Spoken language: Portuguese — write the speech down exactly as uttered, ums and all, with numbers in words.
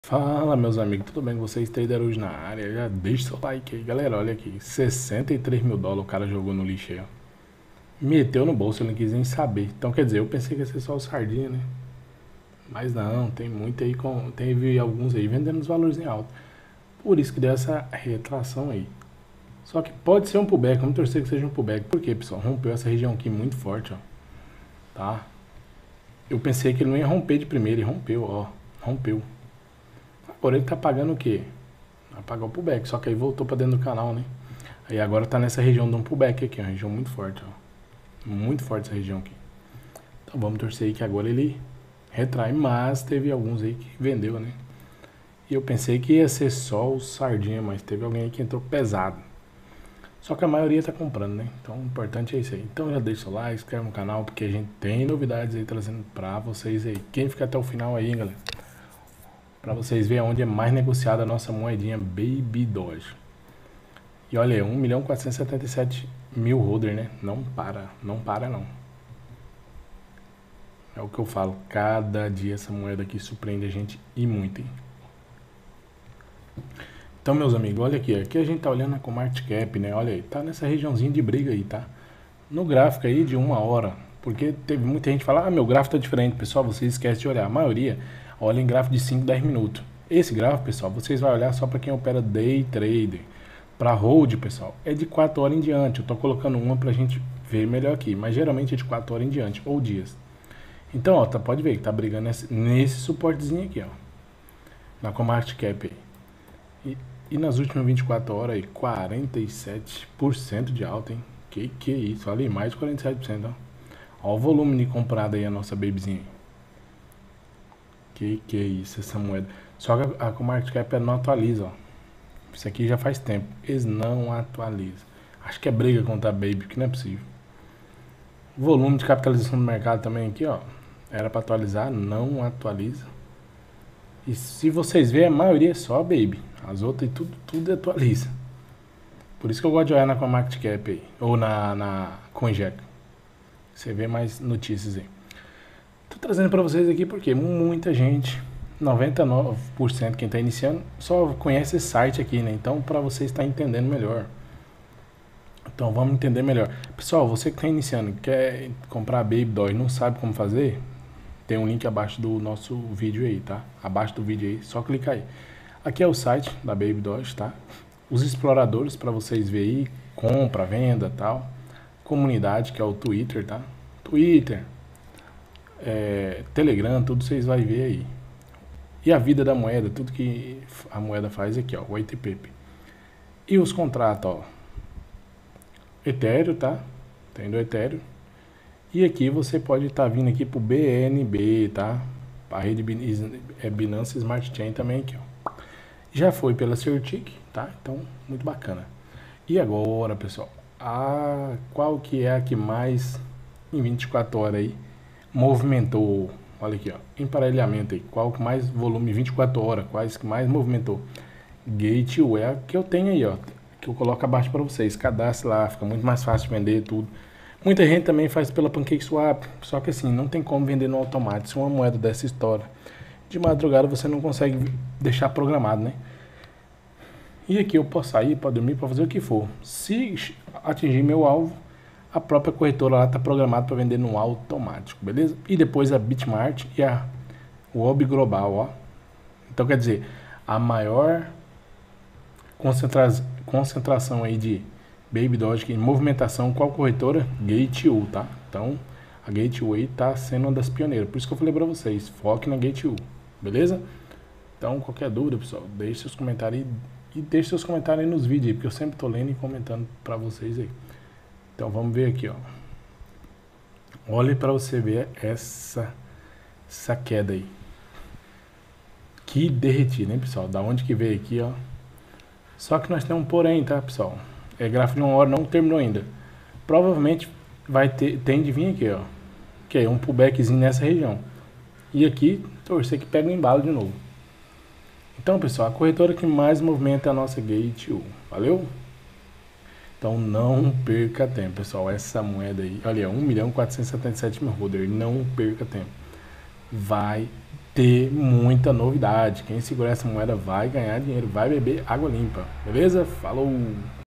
Fala, meus amigos, tudo bem com vocês? Trader hoje na área, já deixa seu like aí, galera. Olha aqui, sessenta e três mil dólares o cara jogou no lixo aí, ó. Meteu no bolso, ele não quis nem saber. Então, quer dizer, eu pensei que ia ser só o Sardinha, né? Mas não, tem muito aí, com, teve alguns aí vendendo os valores em alta. Por isso que deu essa retração aí. Só que pode ser um pullback, vamos torcer que seja um pullback. Por quê, pessoal? Rompeu essa região aqui muito forte, ó. Tá? Eu pensei que ele não ia romper de primeira e rompeu, ó. Rompeu. Agora ele tá pagando o quê? Vai pagar o pullback, só que aí voltou pra dentro do canal, né? Aí agora tá nessa região de um pullback aqui, uma região muito forte, ó. Muito forte essa região aqui. Então vamos torcer aí que agora ele retrai, mas teve alguns aí que vendeu, né? E eu pensei que ia ser só o Sardinha, mas teve alguém aí que entrou pesado. Só que a maioria tá comprando, né? Então o importante é isso aí. Então já deixa o like, inscreve no canal, porque a gente tem novidades aí trazendo pra vocês aí. Quem fica até o final aí, galera, pra vocês verem onde é mais negociada a nossa moedinha Baby Doge. E olha aí, um milhão quatrocentos e setenta e sete mil holder, né? Não para, não para não. É o que eu falo, cada dia essa moeda aqui surpreende a gente e muito, hein? Então, meus amigos, olha aqui, aqui a gente tá olhando com market cap, né? Olha aí, tá nessa regiãozinha de briga aí, tá? No gráfico aí de uma hora, porque teve muita gente que fala, ah, meu gráfico tá diferente, pessoal, vocês esquecem de olhar. A maioria olha em gráfico de cinco, dez minutos. Esse gráfico, pessoal, vocês vão olhar só para quem opera day trader. Para hold, pessoal, é de quatro horas em diante. Eu tô colocando uma pra gente ver melhor aqui, mas geralmente é de quatro horas em diante, ou dias. Então, ó, tá, pode ver que tá brigando nesse, nesse suportezinho aqui, ó. Na Comarket Cap aí. E, e nas últimas vinte e quatro horas aí, quarenta e sete por cento de alta, hein? Que que é isso? Olha aí, mais de quarenta e sete por cento, ó. Ó o volume de comprada aí, a nossa babyzinha. Que que é isso, essa moeda. Só que a, a Comarket Cap não atualiza, ó. Isso aqui já faz tempo. Eles não atualizam. Acho que é briga contra a Baby, que não é possível. Volume de capitalização do mercado também aqui, ó. Era para atualizar, não atualiza. E se vocês verem, a maioria é só a Baby. As outras tudo, tudo atualiza. Por isso que eu gosto de olhar na Comarket Cap aí. Ou na, na CoinGecko. Você vê mais notícias aí. Tô trazendo para vocês aqui porque muita gente, noventa e nove por cento quem está iniciando, só conhece esse site aqui, né? Então, para você estar entendendo melhor. Então, vamos entender melhor. Pessoal, você que está iniciando, quer comprar a Baby Doge, não sabe como fazer? Tem um link abaixo do nosso vídeo aí, tá? Abaixo do vídeo aí, só clicar aí. Aqui é o site da Baby Doge, tá? Os exploradores para vocês verem aí, compra, venda, tal. Comunidade, que é o Twitter, tá? Twitter, é, Telegram, tudo vocês vão ver aí. E a vida da moeda, tudo que a moeda faz aqui, ó, o white paper. E os contratos, ó. Ethereum, tá? Tem do Ethereum. E aqui você pode estar tá vindo aqui pro B N B, tá? A rede Binance Smart Chain também aqui, ó. Já foi pela Certic, tá? Então, muito bacana. E agora, pessoal, a qual que é a que mais em vinte e quatro horas aí movimentou? Olha aqui, ó, emparelhamento aí, qual que mais volume, vinte e quatro horas, quais que mais movimentou? Gateway, que eu tenho aí, ó, que eu coloco abaixo para vocês, cadastre lá, fica muito mais fácil de vender tudo. Muita gente também faz pela PancakeSwap, só que assim, não tem como vender no automático, se uma moeda dessa história de madrugada você não consegue deixar programado, né? E aqui eu posso sair, para dormir, para fazer o que for. Se atingir meu alvo, a própria corretora lá está programada para vender no automático, beleza? E depois a Bitmart e a Wob Global, ó. Então quer dizer, a maior concentra concentração aí de Baby Doge em movimentação, qual corretora? Gateway, tá? Então a Gateway está sendo uma das pioneiras, por isso que eu falei para vocês, foque na Gateway, beleza? Então qualquer dúvida, pessoal, deixe seus comentários e, e deixe seus comentários aí nos vídeos aí, porque eu sempre tô lendo e comentando para vocês aí. Então vamos ver aqui, ó. Olhe para você ver essa, essa queda aí. Que derretido, hein, pessoal? Da onde que veio aqui, ó. Só que nós temos um porém, tá, pessoal? É gráfico de uma hora, não terminou ainda. Provavelmente vai ter, tem de vir aqui, ó. Que é um pullbackzinho nessa região. E aqui, torcer que pega o embalo de novo. Então, pessoal, a corretora que mais movimenta é a nossa Gateway. Valeu? Então não perca tempo, pessoal. Essa moeda aí, olha, um milhão quatrocentos e setenta e sete mil holder. Não perca tempo. Vai ter muita novidade. Quem segurar essa moeda vai ganhar dinheiro, vai beber água limpa. Beleza? Falou!